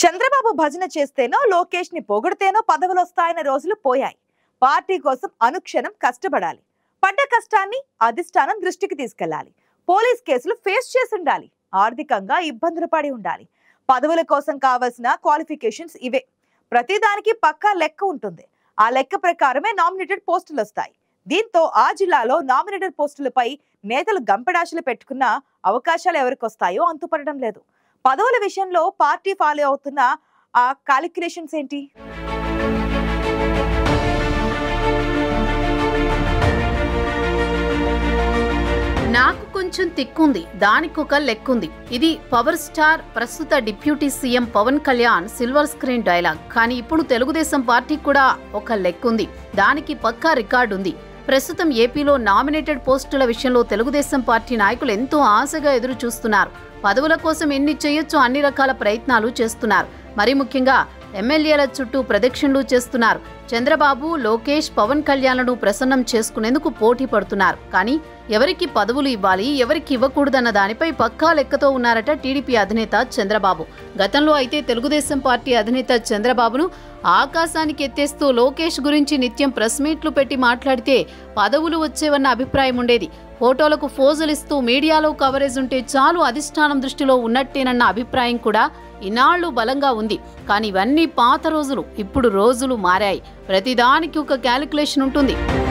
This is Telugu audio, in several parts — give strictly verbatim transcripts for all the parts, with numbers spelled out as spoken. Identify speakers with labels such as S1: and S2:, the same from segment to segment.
S1: చంద్రబాబు భజన చేస్తేనో లోకేష్ ని పొగిడితేనో పదవులు వస్తాయన్న రోజులు పోయాయి. పార్టీ కోసం అనుక్షణం కష్టపడాలి. పడ్డ కష్టాన్ని అధిష్టానం దృష్టికి తీసుకెళ్లాలి. పోలీస్ కేసులు ఫేస్ చేసి ఉండాలి. ఆర్థికంగా ఇబ్బందులు పడి ఉండాలి. పదవుల కోసం కావాల్సిన క్వాలిఫికేషన్స్ ఇవే. ప్రతిదానికి పక్కా లెక్క ఉంటుంది. ఆ లెక్క ప్రకారమే నామినేటెడ్ పోస్టులు వస్తాయి. దీంతో ఆ జిల్లాలో నామినేటెడ్ పోస్టులపై నేతలు గంపెడాశలు పెట్టుకున్న అవకాశాలు ఎవరికి వస్తాయో అంతుపడడం లేదు. పదవుల విషయంలో పార్టీ ఫాలో అవుతున్న ఆ క్యాలిక్యులేషన్స్ ఏంటి?
S2: నాకు కొంచెం తిక్కుంది, దానికొక లెక్కుంది. ఇది పవర్ స్టార్ ప్రస్తుత deputy CM Pawan Kalyan silver screen dialogue. కానీ ఇప్పుడు తెలుగుదేశం పార్టీ కూడా ఒక లెక్కుంది, దానికి పక్కా రికార్డుంది. ప్రస్తుతం ఏపీలో నామినేటెడ్ పోస్టుల విషయంలో తెలుగుదేశం పార్టీ నాయకులు ఎంతో ఆశగా ఎదురు చూస్తున్నారు. పదవుల కోసం ఎన్ని చేయొచ్చో అన్ని రకాల ప్రయత్నాలు చేస్తున్నారు. మరి ముఖ్యంగా ఎమ్మెల్యేల చుట్టూ ప్రదక్షిణలు చేస్తున్నారు. చంద్రబాబు, లోకేష్, పవన్ కళ్యాణ్లను ప్రసన్నం చేసుకునేందుకు పోటీ పడుతున్నారు. కానీ ఎవరికి పదవులు ఇవ్వాలి, ఎవరికి ఇవ్వకూడదన్న దానిపై పక్కా లెక్కతో ఉన్నారట టీడీపీ అధినేత చంద్రబాబు. గతంలో అయితే తెలుగుదేశం పార్టీ అధినేత చంద్రబాబును ఆకాశానికి ఎత్తేస్తూ లోకేష్ గురించి నిత్యం ప్రెస్ మీట్లు పెట్టి మాట్లాడితే పదవులు వచ్చేవన్న అభిప్రాయం ఉండేది. ఫోటోలకు ఫోజులిస్తూ మీడియాలో కవరేజ్ ఉంటే చాలు అధిష్టానం దృష్టిలో ఉన్నట్టేనన్న అభిప్రాయం కూడా ఇన్నాళ్లు బలంగా ఉంది. కానీ ఇవన్నీ పాత రోజులు. ఇప్పుడు రోజులు మారాయి. ప్రతిదానికి ఒక క్యాలిక్యులేషన్ ఉంటుంది.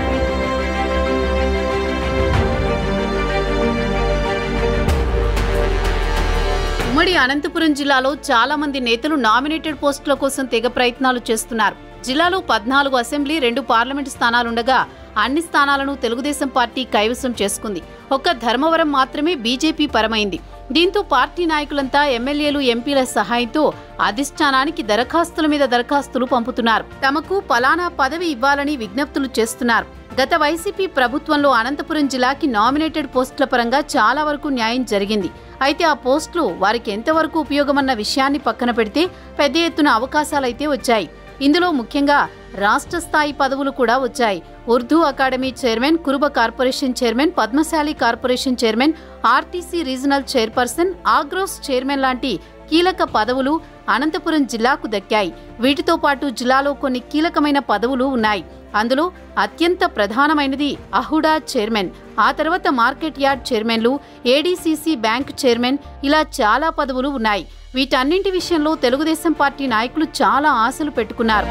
S2: ఉమ్మడి అనంతపురం జిల్లాలో చాలా మంది నేతలు నామినేటెడ్ పోస్టుల కోసం తెగ ప్రయత్నాలు చేస్తున్నారు. జిల్లాలో పద్నాలుగు అసెంబ్లీ, రెండు పార్లమెంటు స్థానాలుండగా అన్ని స్థానాలను తెలుగుదేశం పార్టీ కైవసం చేసుకుంది. ఒక్క ధర్మవరం మాత్రమే బీజేపీ పరమైంది. దీంతో పార్టీ నాయకులంతా ఎమ్మెల్యేలు, ఎంపీల సహాయంతో అధిష్టానానికి దరఖాస్తుల మీద దరఖాస్తులు పంపుతున్నారు. తమకు పలానా పదవి ఇవ్వాలని విజ్ఞప్తులు చేస్తున్నారు. గత వైసీపీ ప్రభుత్వంలో అనంతపురం జిల్లాకి నామినేటెడ్ పోస్టుల పరంగా చాలా వరకు న్యాయం జరిగింది. అయితే ఆ పోస్టులు వారికి ఎంతవరకు ఉపయోగమన్న విషయాన్ని పక్కన పెడితే పెద్ద ఎత్తున అవకాశాలైతే వచ్చాయి. ఇందులో ముఖ్యంగా రాష్ట్ర స్థాయి పదవులు కూడా వచ్చాయి. Urdu academy chairman, Kuruba corporation chairman, Padmashali corporation chairman, RTC regional chairperson, Agros chairman లాంటి కీలక పదవులు అనంతపురం జిల్లాకు దక్కాయి. వీటితో పాటు జిల్లాలో కొన్ని కీలకమైన పదవులు ఉన్నాయి. అందులో అత్యంత ప్రధానమైనది అహుడా చైర్మన్, ఆ తర్వాత మార్కెట్ యార్డ్ చైర్మన్లు, ఏడీసీసీ బ్యాంక్ చైర్మన్, ఇలా చాలా పదవులు ఉన్నాయి. వీటన్నింటి విషయంలో తెలుగుదేశం పార్టీ నాయకులు చాలా ఆశలు పెట్టుకున్నారు.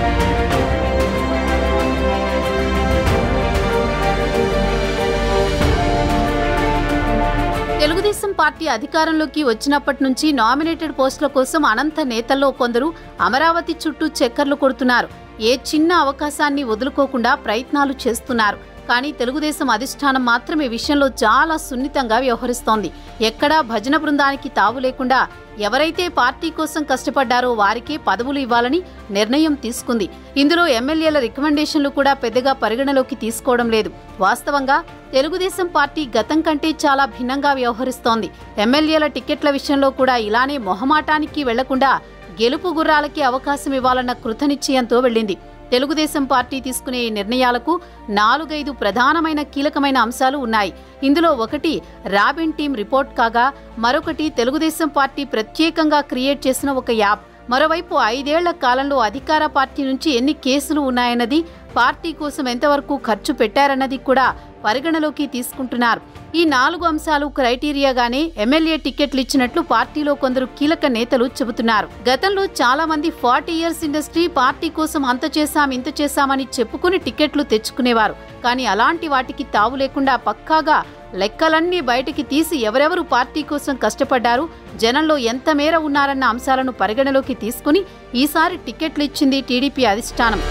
S2: తెలుగుదేశం పార్టీ అధికారంలోకి వచ్చినప్పటి నుంచి నామినేటెడ్ పోస్టుల కోసం అనంత నేతల్లో కొందరు అమరావతి చుట్టూ చక్కర్లు కొడుతున్నారు. ఏ చిన్న అవకాశాన్ని వదులుకోకుండా ప్రయత్నాలు చేస్తున్నారు. కానీ తెలుగుదేశం అధిష్టానం మాత్రం ఈ విషయంలో చాలా సున్నితంగా వ్యవహరిస్తోంది. ఎక్కడా భజన బృందానికి తావు లేకుండా ఎవరైతే పార్టీ కోసం కష్టపడ్డారో వారికే పదవులు ఇవ్వాలని నిర్ణయం తీసుకుంది. ఇందులో ఎమ్మెల్యేల రికమెండేషన్లు కూడా పెద్దగా పరిగణలోకి తీసుకోవడం లేదు. వాస్తవంగా తెలుగుదేశం పార్టీ గతం కంటే చాలా భిన్నంగా వ్యవహరిస్తోంది. ఎమ్మెల్యేల టికెట్ల విషయంలో కూడా ఇలానే మొహమాటానికి వెళ్లకుండా గెలుపు గుర్రాలకి అవకాశం ఇవ్వాలన్న కృతనిశ్చయంతో వెళ్లింది. తెలుగుదేశం పార్టీ తీసుకునే ఈ నిర్ణయాలకు నాలుగైదు ప్రధానమైన కీలకమైన అంశాలు ఉన్నాయి. ఇందులో ఒకటి రాబిన్ టీం రిపోర్ట్ కాగా, మరొకటి తెలుగుదేశం పార్టీ ప్రత్యేకంగా క్రియేట్ చేసిన ఒక యాప్, మరోవైపు ఐదేళ్ల కాలంలో అధికార పార్టీ నుంచి ఎన్ని కేసులు ఉన్నాయన్నది, పార్టీ కోసం ఎంతవరకు ఖర్చు పెట్టారన్నది కూడా పరిగణలోకి తీసుకుంటున్నారు. ఈ నాలుగు అంశాలు క్రైటీరియాగానే ఎమ్మెల్యే టికెట్లు ఇచ్చినట్లు పార్టీలో కొందరు కీలక నేతలు చెబుతున్నారు. గతంలో చాలా మంది ఫార్టీ ఇయర్స్ ఇండస్ట్రీ, పార్టీ కోసం అంత చేశాం ఇంత చేశామని చెప్పుకుని టికెట్లు తెచ్చుకునేవారు. కానీ అలాంటి వాటికి తావు లేకుండా పక్కాగా లెక్కలన్నీ బయటికి తీసి ఎవరెవరు పార్టీ కోసం కష్టపడ్డారు, జనంలో ఎంత మేర ఉన్నారన్న అంశాలను పరిగణలోకి తీసుకుని ఈసారి టికెట్లు ఇచ్చింది టీడీపీ అధిష్టానం.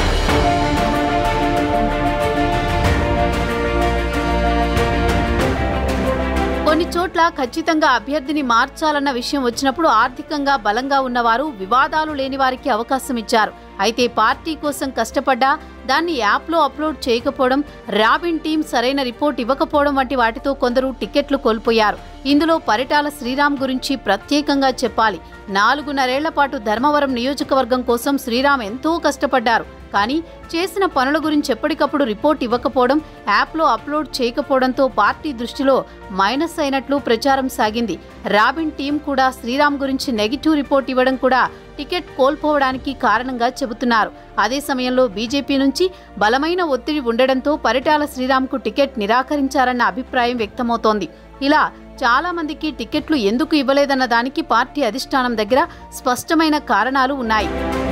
S2: కొన్ని చోట్ల ఖచ్చితంగా అభ్యర్థిని మార్చాలన్న విషయం వచ్చినప్పుడు ఆర్థికంగా బలంగా ఉన్నవారు, వివాదాలు లేని వారికి అవకాశం ఇచ్చారు. అయితే పార్టీ కోసం కష్టపడ్డా దాన్ని యాప్లో అప్లోడ్ చేయకపోవడం, రాబిన్ టీం సరైన రిపోర్ట్ ఇవ్వకపోవడం వంటి వాటితో కొందరు టికెట్లు కోల్పోయారు. ఇందులో పరిటాల శ్రీరామ్ గురించి ప్రత్యేకంగా చెప్పాలి. నాలుగున్నరేళ్ల పాటు ధర్మవరం నియోజకవర్గం కోసం శ్రీరామ్ ఎంతో కష్టపడ్డారు. కానీ చేసిన పనుల గురించి ఎప్పటికప్పుడు రిపోర్ట్ ఇవ్వకపోవడం, యాప్లో అప్లోడ్ చేయకపోవడంతో పార్టీ దృష్టిలో మైనస్ అయినట్లు ప్రచారం సాగింది. రాబిన్ టీం కూడా శ్రీరామ్ గురించి నెగిటివ్ రిపోర్ట్ ఇవ్వడం కూడా టికెట్ కోల్పోవడానికి కారణంగా చెబుతున్నారు. అదే సమయంలో బీజేపీ నుంచి బలమైన ఒత్తిడి ఉండడంతో పరిటాల శ్రీరామ్కు టికెట్ నిరాకరించారన్న అభిప్రాయం వ్యక్తమవుతోంది. ఇలా చాలా మందికి టికెట్లు ఎందుకు ఇవ్వలేదన్న దానికి పార్టీ అధిష్టానం దగ్గర స్పష్టమైన కారణాలు ఉన్నాయి.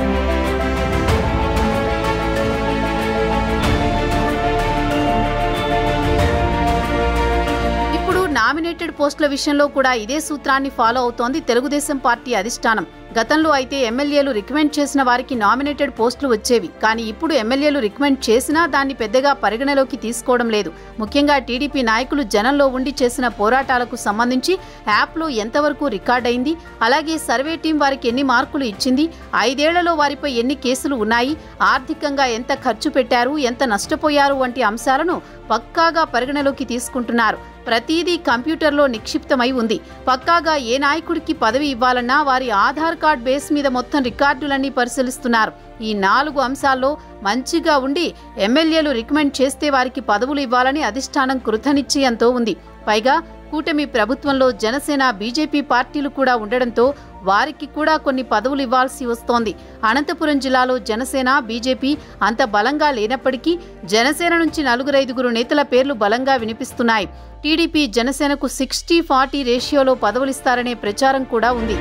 S2: ఇప్పుడు నామినేటెడ్ పోస్టుల విషయంలో కూడా ఇదే సూత్రాన్ని ఫాలో అవుతోంది తెలుగుదేశం పార్టీ అధిష్టానం. గతంలో అయితే ఎమ్మెల్యేలు రికమెండ్ చేసిన వారికి నామినేటెడ్ పోస్టులు వచ్చేవి. కానీ ఇప్పుడు ఎమ్మెల్యేలు రికమెండ్ చేసినా దాన్ని పెద్దగా పరిగణలోకి తీసుకోవడం లేదు. ముఖ్యంగా టీడీపీ నాయకులు జనంలో ఉండి చేసిన పోరాటాలకు సంబంధించి యాప్లో ఎంతవరకు రికార్డైంది, అలాగే సర్వే టీం వారికి ఎన్ని మార్కులు ఇచ్చింది, ఐదేళ్లలో వారిపై ఎన్ని కేసులు ఉన్నాయి, ఆర్థికంగా ఎంత ఖర్చు పెట్టారు, ఎంత నష్టపోయారు వంటి అంశాలను పక్కాగా పరిగణలోకి తీసుకుంటున్నారు. ప్రతిదీ కంప్యూటర్లో నిక్షిప్తమై ఉంది. పక్కాగా ఏ నాయకుడికి పదవి ఇవ్వాలన్నా వారి ఆధార్ కార్డ్ బేస్ మీద మొత్తం రికార్డులన్నీ పరిశీలిస్తున్నారు. ఈ నాలుగు అంశాల్లో మంచిగా ఉండి ఎమ్మెల్యేలు రికమెండ్ చేస్తే వారికి పదవులు ఇవ్వాలని అధిష్టానం కృతనిశ్చయంతో ఉంది. పైగా కూటమి ప్రభుత్వంలో జనసేన, బీజేపీ పార్టీలు కూడా ఉండడంతో వారికి కూడా కొన్ని పదవులు ఇవ్వాల్సి వస్తోంది. అనంతపురం జిల్లాలో జనసేన, బీజేపీ అంత బలంగా లేనప్పటికీ జనసేన నుంచి నలుగురైదుగురు నేతల పేర్లు బలంగా వినిపిస్తున్నాయి. టీడీపీ జనసేనకు సిక్స్టీ ఫార్టీ రేషియోలో పదవులిస్తారనే ప్రచారం కూడా ఉంది.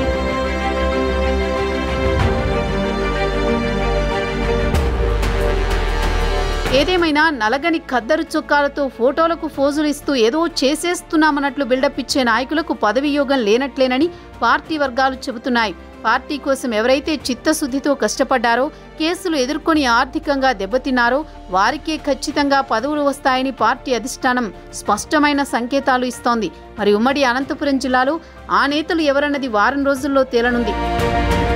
S2: ఏదేమైనా నలగని ఖద్దరు చొక్కాలతో ఫోటోలకు ఫోజులు ఇస్తూ ఏదో చేసేస్తున్నామన్నట్లు బిల్డప్ ఇచ్చే నాయకులకు పదవి యోగం లేనట్లేనని పార్టీ వర్గాలు చెబుతున్నాయి. పార్టీ కోసం ఎవరైతే చిత్తశుద్ధితో కష్టపడ్డారో, కేసులు ఎదుర్కొని ఆర్థికంగా దెబ్బతిన్నారో వారికే ఖచ్చితంగా పదవులు వస్తాయని పార్టీ అధిష్టానం స్పష్టమైన సంకేతాలు ఇస్తోంది. మరి ఉమ్మడి అనంతపురం జిల్లాలో ఆ నేతలు ఎవరన్నది వారం రోజుల్లో తేలనుంది.